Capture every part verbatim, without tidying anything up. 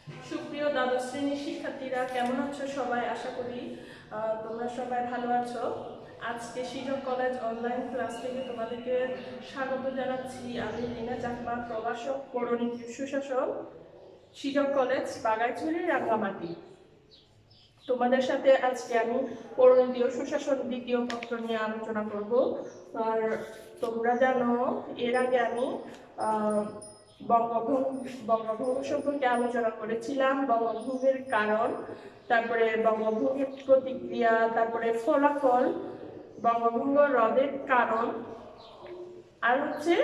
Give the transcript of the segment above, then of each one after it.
সুপ্রিয় দ্বাদশ শ্রেণীর শিক্ষার্থীরা কেমন আছো সবাই? আশা করি তোমরা সবাই ভালো আছো। আজকে সৃজন কলেজ অনলাইন ক্লাস থেকে তোমাদেরকে স্বাগত জানাচ্ছি। আমি লীনা চাকমা, প্রভাষক, পৌরনীতি সুশাসন, সৃজন কলেজ, বাগাইছড়ি, রাঙ্গামাটি। তোমাদের সাথে আজকে আমি পৌরনীতি ও সুশাসন দ্বিতীয় পত্র নিয়ে আলোচনা করব। আর তোমরা জানো এর আগে আমি আহ বঙ্গভঙ্গ বঙ্গভঙ্গ সম্পর্কে আলোচনা করেছিলাম, বঙ্গভঙ্গের কারণ, তারপরে বঙ্গভঙ্গের প্রতিক্রিয়া, তারপরে ফলাফল, বঙ্গভঙ্গ রদের কারণ, আর হচ্ছে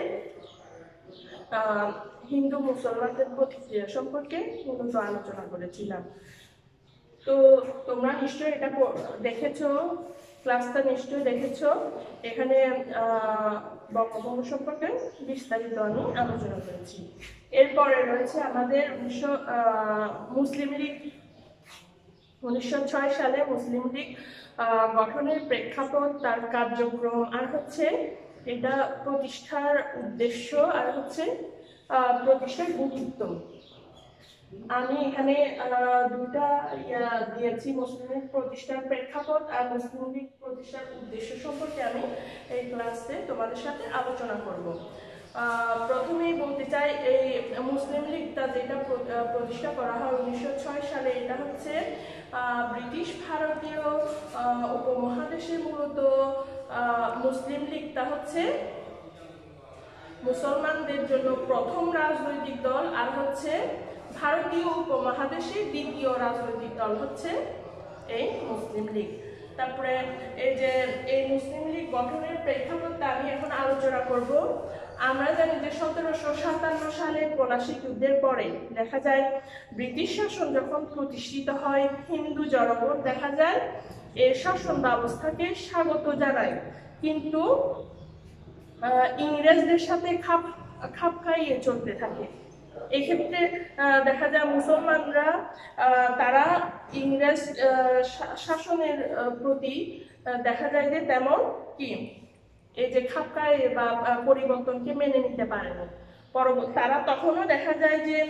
আহ হিন্দু মুসলমানদের প্রতিক্রিয়া সম্পর্কে মূলত আলোচনা করেছিলাম। তো তোমরা নিশ্চয়ই এটা দেখেছো, ক্লাসটা নিশ্চয়ই দেখেছো। এখানে বঙ্গভঙ্গ সম্পর্কে বিস্তারিত আমি আলোচনা করেছি। এরপরে রয়েছে আমাদের উনিশশো মুসলিম লীগ উনিশশো ছয় সালে মুসলিম লীগ গঠনের প্রেক্ষাপট, তার কার্যক্রম, আর হচ্ছে এটা প্রতিষ্ঠার উদ্দেশ্য, আর হচ্ছে প্রতিষ্ঠার গুরুত্ব। আমি এখানে দুটা দিয়েছি, মুসলিম লীগ প্রতিষ্ঠার প্রেক্ষাপট আর মুসলিম লীগ প্রতিষ্ঠার উদ্দেশ্য সম্পর্কে আমি এই ক্লাসে তোমাদের সাথে আলোচনা করব। প্রথমেই বলতে চাই, এই মুসলিম লীগটা যেটা প্রতিষ্ঠা করা হয় উনিশশো ছয় সালে, এটা হচ্ছে ব্রিটিশ ভারতীয় উপমহাদেশে মূলত মুসলিম লীগটা হচ্ছে মুসলমানদের জন্য প্রথম রাজনৈতিক দল, আর হচ্ছে ভারতীয় উপমহাদেশে দ্বিতীয় রাজনৈতিক দল হচ্ছে এই মুসলিম লীগ। তারপরে এই যে এই মুসলিম লীগ গঠনের প্রেক্ষাপটটা আমি এখন আলোচনা করব। আমরা জানি যে সতেরোশো সাতান্ন সালে পলাশী যুদ্ধের পরে দেখা যায় ব্রিটিশ শাসন যখন প্রতিষ্ঠিত হয়, হিন্দু জনগণ দেখা যায় এর শাসন ব্যবস্থাকে স্বাগত জানায়, কিন্তু ইংরেজদের সাথে খাপ খাপ খাইয়ে চলতে থাকে। এক্ষেত্রে দেখা যায় মুসলমানরা তারা ইংরেজ শাসনের প্রতি দেখা যায় যে তেমন কি এই যে খাপ খাইয়ে বা পরিবর্তনকে মেনে নিতে পারে না। পরবর্তী তারা তখনও দেখা যায় যে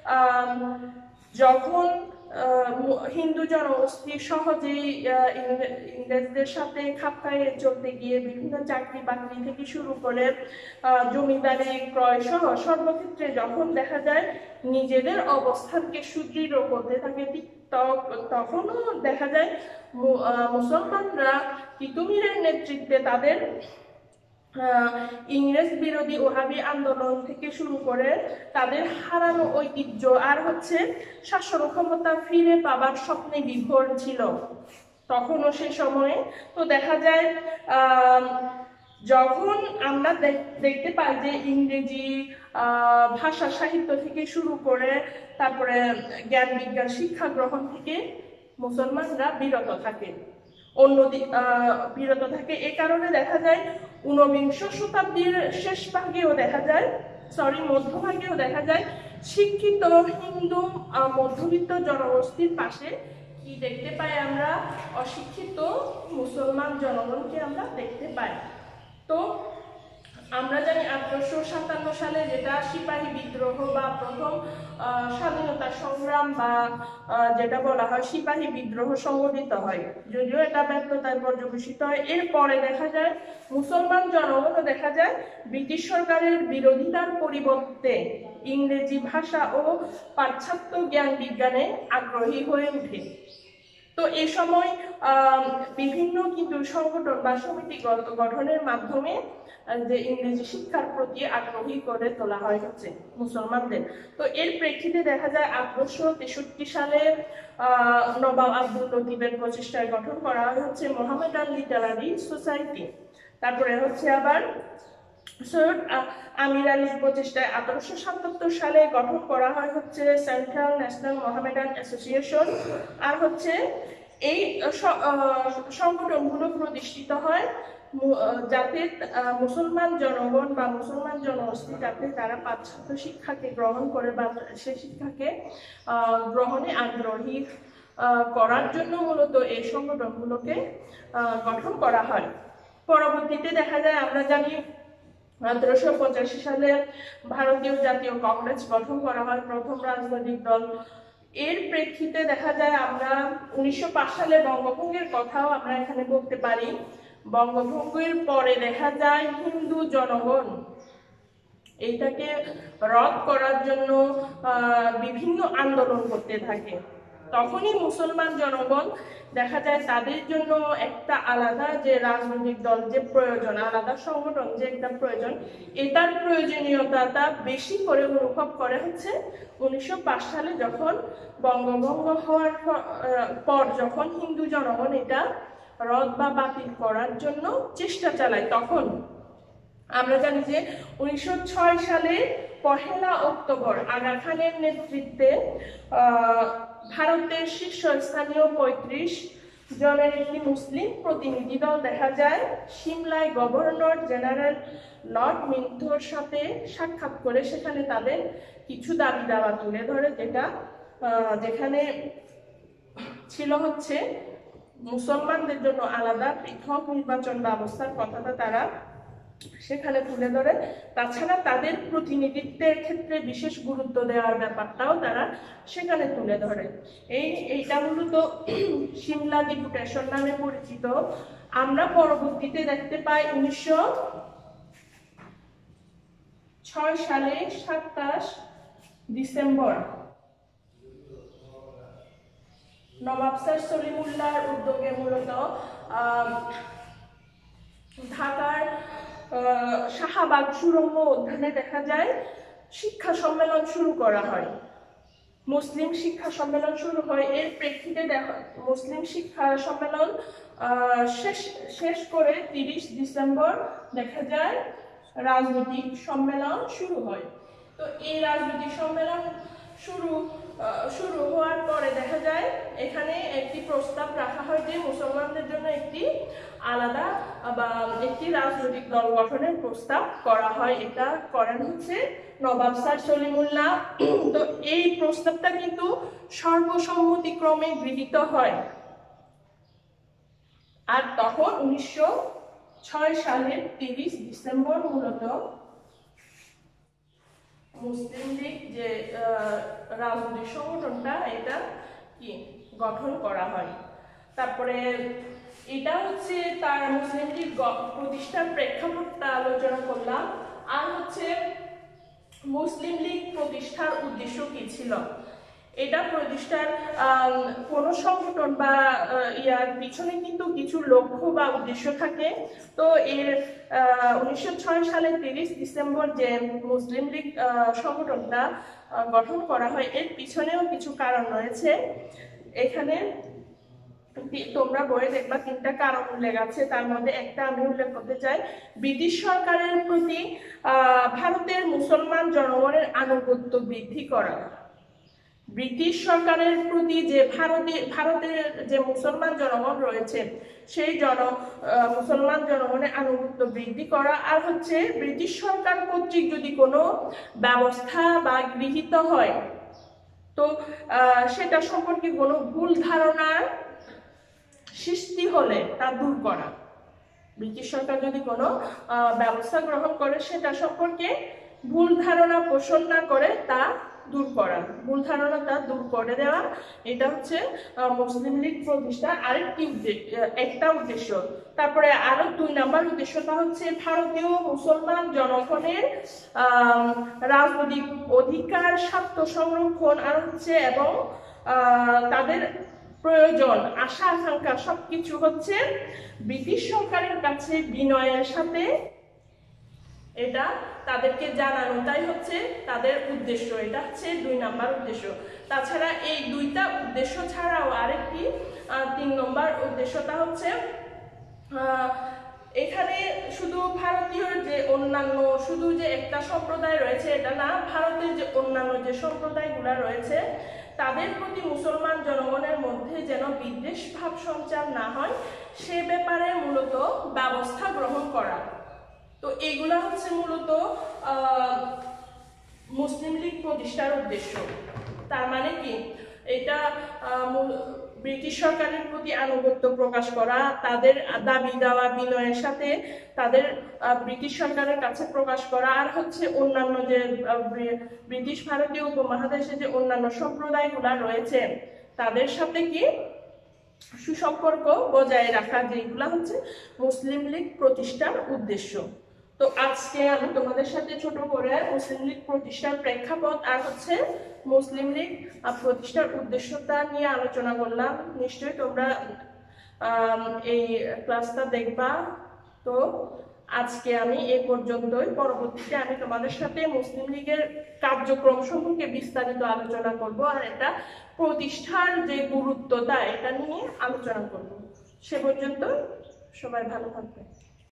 যখন হিন্দু জনগোষ্ঠী সহজেই ইংরেজদের সাথে খাপ খাইয়ে চলতে গিয়ে বিভিন্ন চাকরি বাকরি থেকে শুরু করে জমিদারি ক্রয় সহ সর্বক্ষেত্রে যখন দেখা যায় নিজেদের অবস্থানকে সুদৃঢ় করতে থাকে, তখনও দেখা যায় মুসলমানরা তিতুমিরের নেতৃত্বে তাদের ইংরেজ বিরোধী ওহাবি আন্দোলন থেকে শুরু করে তাদের হারানো ঐতিহ্য আর হচ্ছে শাসন ক্ষমতা ফিরে পাবার স্বপ্নে বিভোর ছিল তখনও সে সময়ে। তো দেখা যায় যখন আমরা দেখতে পাই যে ইংরেজি ভাষা সাহিত্য থেকে শুরু করে তারপরে জ্ঞান বিজ্ঞান শিক্ষা গ্রহণ থেকে মুসলমানরা বিরত থাকে অন্যদিক বিরত থাকে এ কারণে দেখা যায় ঊনবিংশ শতাব্দীর শেষ ভাগেও দেখা যায় সরি মধ্যভাগেও দেখা যায় শিক্ষিত হিন্দু মধ্যবিত্ত জনগোষ্ঠীর পাশে কি দেখতে পাই আমরা? অশিক্ষিত মুসলমান জনগণকে আমরা দেখতে পাই। তো আমরা জানি আঠারোশো সাতান্ন সালে যেটা সিপাহী বিদ্রোহ বা প্রথম স্বাধীনতা সংগ্রাম বা যেটা বলা হয় সিপাহী বিদ্রোহ সংগঠিত হয়, যদিও এটা ব্যর্থতায় পর্যবেসিত হয়। এরপরে দেখা যায় মুসলমান জনগণও দেখা যায় ব্রিটিশ সরকারের বিরোধিতার পরিবর্তে ইংরেজি ভাষা ও পাশ্চাত্য জ্ঞান বিজ্ঞানে আগ্রহী হয়ে ওঠে। তো এ সময় বিভিন্ন কিন্তু সংগঠন বা সমিতি গঠনের মাধ্যমে যে ইংরেজি শিক্ষার প্রতি আগ্রহী করে তোলা হয় হচ্ছে মুসলমানদের। তো এর প্রেক্ষিতে দেখা যায় আঠারোশো তেষট্টি সালে নবাব আব্দুল লতিফের প্রচেষ্টায় গঠন করা হয় হচ্ছে মোহামেডান লিটারারি সোসাইটি। তারপরে হচ্ছে আবার সৈয়দ আমির আলীর প্রচেষ্টায় আঠারোশো সাতাত্তর সালে গঠন করা হয় হচ্ছে সেন্ট্রাল ন্যাশনাল মোহামেডান অ্যাসোসিয়েশন। আর হচ্ছে এই সংগঠনগুলো প্রতিষ্ঠিত হয় যাতে মুসলমান জনগণ বা মুসলমান জনগোষ্ঠী যাতে তারা পাশ্চাত্য শিক্ষাকে গ্রহণ করে বা সে শিক্ষাকে গ্রহণে আগ্রহী করার জন্য মূলত এই সংগঠনগুলোকে গঠন করা হয়। পরবর্তীতে দেখা যায় আমরা জানি আঠারোশো পঁচাশি সালে ভারতীয় জাতীয় কংগ্রেস গঠন করা হয়, প্রথম রাজনৈতিক দল। এর প্রেক্ষিতে দেখা যায় আমরা উনিশশো পাঁচ সালে বঙ্গভঙ্গের কথাও আমরা এখানে বলতে পারি। বঙ্গভঙ্গের পরে দেখা যায় হিন্দু জনগণ এইটাকে রদ করার জন্য বিভিন্ন আন্দোলন করতে থাকে। তখনই মুসলমান জনগণ দেখা যায় তাদের জন্য একটা আলাদা যে রাজনৈতিক দল যে প্রয়োজন, আলাদা সংগঠন যে একটা প্রয়োজন, এটার প্রয়োজনীয়তাটা বেশি করে অনুভব করে হচ্ছে উনিশশো পাঁচ সালে যখন বঙ্গভঙ্গ হওয়ার পর যখন হিন্দু জনগণ এটা রদ বা বাতিল করার জন্য চেষ্টা চালায়। তখন আমরা জানি যে উনিশশো ছয় সালে পহেলা অক্টোবর আগা খানের নেতৃত্বে ভারতের শীর্ষস্থানীয় পঁয়ত্রিশ জনের একটি মুসলিম প্রতিনিধি দল দেখা যায় সিমলায় গভর্নর জেনারেল লর্ড মিন্টোর সাথে সাক্ষাৎ করে সেখানে তাদের কিছু দাবি দাওয়া তুলে ধরে, যেটা যেখানে ছিল হচ্ছে মুসলমানদের জন্য আলাদা পৃথক নির্বাচন ব্যবস্থার কথাটা তারা সেখানে তুলে ধরে। তাছাড়া তাদের প্রতিনিধিত্বের ক্ষেত্রে বিশেষ গুরুত্ব দেওয়ার ব্যাপারটাও তারা সেখানে তুলে ধরে। এই এইটা মূলত সিমলা ডেপুটেশন নামে পরিচিত। আমরা পরবর্তীতে দেখতে পাই উনিশশো ছয় সালে সাতাশ ডিসেম্বর নবাব স্যার সলিমুল্লাহর উদ্যোগে মূলত ঢাকার শাহবাগ সুরঙ্গ উদ্যানে দেখা যায় শিক্ষা সম্মেলন শুরু করা হয়, মুসলিম শিক্ষা সম্মেলন শুরু হয়। এর প্রেক্ষিতে দেখা মুসলিম শিক্ষা সম্মেলন শেষ শেষ করে তিরিশ ডিসেম্বর দেখা যায় রাজনৈতিক সম্মেলন শুরু হয়। তো এই রাজনৈতিক সম্মেলন শুরু শুরু হওয়ার পরে দেখা যায় এখানে একটি প্রস্তাব রাখা হয় যে মুসলমানদের জন্য একটি আলাদা বা একটি রাজনৈতিক দল গঠনের প্রস্তাব করা হয়। এটা করেন হচ্ছে নবাব স্যার সলিমুল্লাহ। তো এই প্রস্তাবটা কিন্তু সর্বসম্মতিক্রমে গৃহীত হয়। আর তখন উনিশশো ছয় সালের তিরিশ ডিসেম্বর মূলত মুসলিম লীগ যে রাজনৈতিক সংগঠনটা এটা কি গঠন করা হয়। তারপরে এটা হচ্ছে তার মুসলিম লীগ প্রতিষ্ঠার প্রেক্ষাপটটা আলোচনা করলাম। আর হচ্ছে মুসলিম লীগ প্রতিষ্ঠার উদ্দেশ্য কি ছিল, এটা প্রতিষ্ঠার কোনো সংগঠন বা ইয়ার পিছনে কিন্তু কিছু লক্ষ্য বা উদ্দেশ্য থাকে। তো এর উনিশশো ছয় সালের তিরিশ ডিসেম্বর যে মুসলিম লীগ সংগঠনটা গঠন করা হয় এর পিছনেও কিছু কারণ রয়েছে। এখানে তোমরা বইয়ে দেখবা তিনটা কারণ উল্লেখ আছে, তার মধ্যে একটা আমি উল্লেখ করতে চাই। ব্রিটিশ সরকারের প্রতি ভারতের মুসলমান জনগণের আনুগত্য বৃদ্ধি করা, ব্রিটিশ সরকারের প্রতি যে ভারতীয় ভারতের যে মুসলমান জনগণ রয়েছে সেই জন মুসলমান জনগণের আনুগত্য বৃদ্ধি করা। আর হচ্ছে ব্রিটিশ সরকার কর্তৃক যদি কোনো ব্যবস্থা বা গৃহীত হয় তো সেটা সম্পর্কে কোনো ভুল ধারণার সৃষ্টি হলে তা দূর করা। ব্রিটিশ সরকার যদি কোনো ব্যবস্থা গ্রহণ করে সেটা সম্পর্কে ভুল ধারণা পোষণ না করে তা দূর করা, ভুল ধারণা তা দূর করে দেওয়া। এটা হচ্ছে মুসলিম লীগ প্রতিষ্ঠার আরেকটি একটা উদ্দেশ্য। তারপরে আরো দুই নাম্বার উদ্দেশ্যটা হচ্ছে ভারতীয় মুসলমান জনগণের রাজনৈতিক অধিকার স্বার্থ সংরক্ষণ আর হচ্ছে এবং তাদের প্রয়োজন আশা আকাঙ্ক্ষা সবকিছু হচ্ছে ব্রিটিশ সরকারের কাছে বিনয়ের সাথে এটা তাদেরকে জানানোটাই হচ্ছে তাদের উদ্দেশ্য। এটা হচ্ছে দুই নাম্বার উদ্দেশ্য। তাছাড়া এই দুইটা উদ্দেশ্য ছাড়াও আরেকটি তিন নম্বর উদ্দেশ্যটা হচ্ছে এখানে শুধু ভারতীয় যে অন্যান্য শুধু যে একটা সম্প্রদায় রয়েছে এটা না, ভারতের যে অন্যান্য যে সম্প্রদায়গুলো রয়েছে তাদের প্রতি মুসলমান জনগণের মধ্যে যেন বিদ্বেষ ভাব সঞ্চার না হয় সে ব্যাপারে মূলত ব্যবস্থা গ্রহণ করা। তো এগুলা হচ্ছে মূলত মুসলিম লীগ প্রতিষ্ঠার উদ্দেশ্য। তার মানে কি এটা ব্রিটিশ সরকারের প্রতি আনুগত্য প্রকাশ করা, তাদের দাবি দাওয়া বিনয়ের সাথে তাদের ব্রিটিশ সরকারের কাছে প্রকাশ করা, আর হচ্ছে অন্যান্য যে ব্রিটিশ ভারতীয় উপমহাদেশে যে অন্যান্য সম্প্রদায়গুলো রয়েছে তাদের সাথে কি সুসম্পর্ক বজায় রাখা, যেগুলা হচ্ছে মুসলিম লীগ প্রতিষ্ঠার উদ্দেশ্য। তো আজকে আমি তোমাদের সাথে ছোট করে মুসলিম লীগ প্রতিষ্ঠার প্রেক্ষাপট আর হচ্ছে মুসলিম লীগ প্রতিষ্ঠার উদ্দেশ্যটা নিয়ে আলোচনা করলাম। নিশ্চয়ই তোমরা এই ক্লাসটা দেখবা। তো আজকে আমি এ পর্যন্তই। পরবর্তীতে আমি তোমাদের সাথে মুসলিম লীগের কার্যক্রম সম্পর্কে বিস্তারিত আলোচনা করব, আর এটা প্রতিষ্ঠার যে গুরুত্বটা এটা নিয়ে আলোচনা করব। সে পর্যন্ত সবাই ভালো থাকবে।